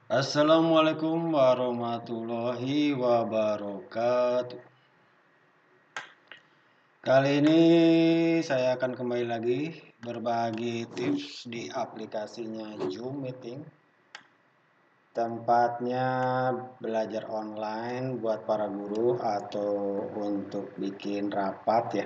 Assalamualaikum warahmatullahi wabarakatuh. Kali ini saya akan kembali lagi berbagi tips di aplikasinya Zoom Meeting. Tempatnya belajar online buat para guru atau untuk bikin rapat ya.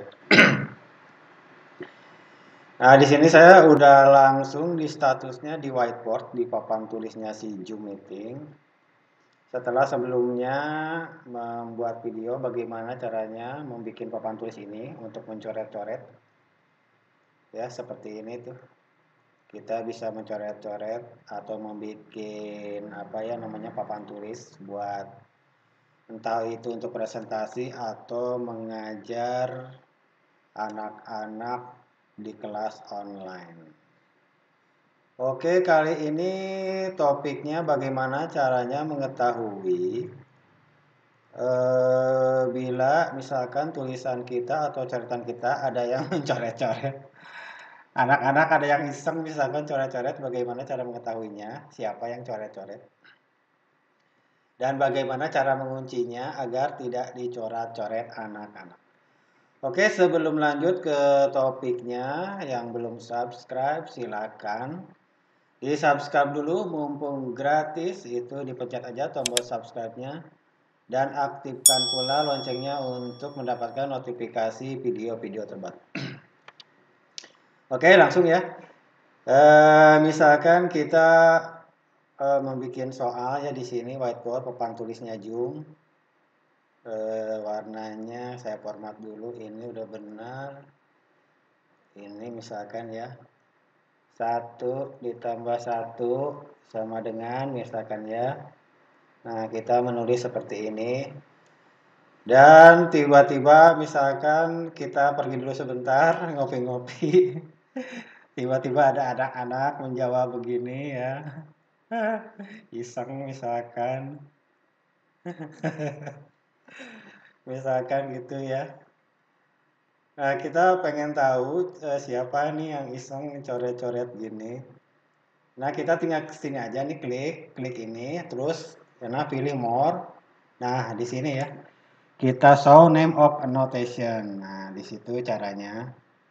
Nah, di sini saya udah langsung di statusnya di whiteboard di papan tulisnya si Zoom Meeting. Setelah sebelumnya membuat video bagaimana caranya membuat papan tulis ini untuk mencoret-coret. Ya, seperti ini tuh. Kita bisa mencoret-coret atau membuat papan tulis buat entah itu untuk presentasi atau mengajar anak-anak di kelas online. Oke, kali ini topiknya bagaimana caranya mengetahui bila misalkan tulisan kita atau coretan kita ada yang mencoret-coret. Anak-anak ada yang iseng misalkan coret-coret, bagaimana cara mengetahuinya, siapa yang coret-coret. Dan bagaimana cara menguncinya agar tidak dicoret-coret anak-anak. Oke, sebelum lanjut ke topiknya, yang belum subscribe silakan di subscribe dulu, mumpung gratis, itu dipencet aja tombol subscribe-nya dan aktifkan pula loncengnya untuk mendapatkan notifikasi video-video terbaru. Oke, langsung ya. Misalkan kita membuat soal ya di sini whiteboard papan tulisnya Zoom. Warnanya saya format dulu, ini udah benar. Ini misalkan ya 1 ditambah 1 sama dengan misalkan ya. Nah, kita menulis seperti ini. Dan tiba-tiba misalkan kita pergi dulu sebentar ngopi-ngopi. Tiba-tiba ada anak-anak menjawab begini ya. Iseng misalkan. Misalkan gitu ya. Nah, kita pengen tahu siapa nih yang iseng coret-coret gini. Nah, kita tinggal kesini aja nih, klik ini, terus karena pilih more. Nah, di sini ya, kita show name of annotation. Nah, di situ caranya.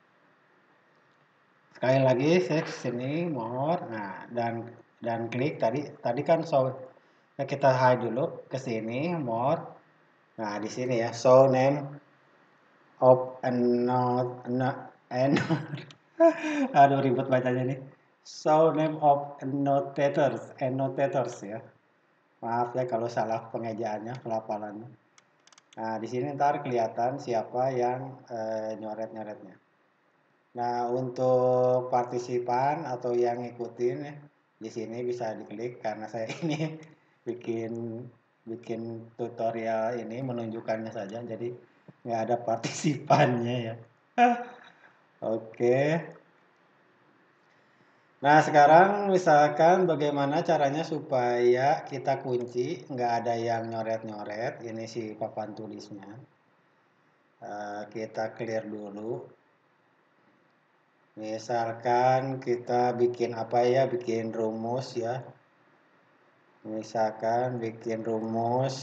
Sekali lagi, saya sini more. Nah, dan klik tadi kan show. Nah, kita hide dulu ke sini more. Nah, di sini ya, show name of aduh ribet bacanya nih. Show name of annotators ya. Maaf ya kalau salah pengejaannya, pelafalannya. Nah, di sini ntar kelihatan siapa yang nyoret-nyoretnya. Nah, untuk partisipan atau yang ngikutin ya, di sini bisa diklik karena saya ini bikin tutorial ini menunjukkannya saja, jadi nggak ada partisipannya ya. Oke. Nah, sekarang misalkan bagaimana caranya supaya kita kunci, nggak ada yang nyoret-nyoret, ini si papan tulisnya. Kita clear dulu. Misalkan kita bikin bikin rumus ya. Misalkan bikin rumus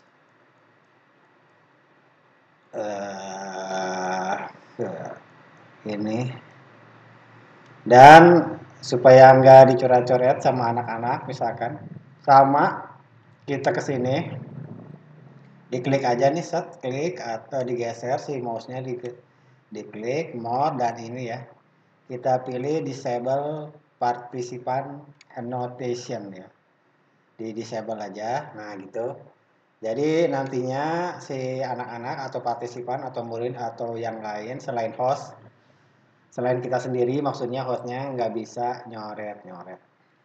ini. Dan supaya nggak dicoret-coret sama anak-anak misalkan, sama kita ke sini, diklik aja nih, klik atau digeser si mouse-nya, diklik more dan ini ya. Kita pilih disable participant annotation ya. Di disable aja. Nah, gitu. Jadi nantinya si anak-anak atau partisipan atau murid atau yang lain selain host, selain kita sendiri maksudnya hostnya nggak bisa nyoret-nyoret.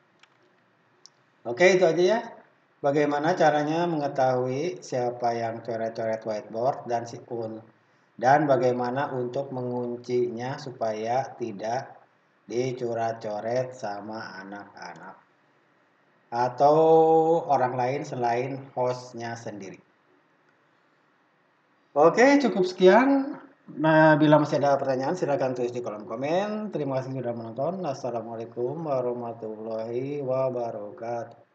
Oke, itu aja ya. Bagaimana caranya mengetahui siapa yang coret-coret whiteboard dan bagaimana untuk menguncinya supaya tidak dicoret-coret sama anak-anak atau orang lain selain hostnya sendiri. Oke, cukup sekian. Nah, bila masih ada pertanyaan silakan tulis di kolom komen. Terima kasih sudah menonton. Assalamualaikum warahmatullahi wabarakatuh.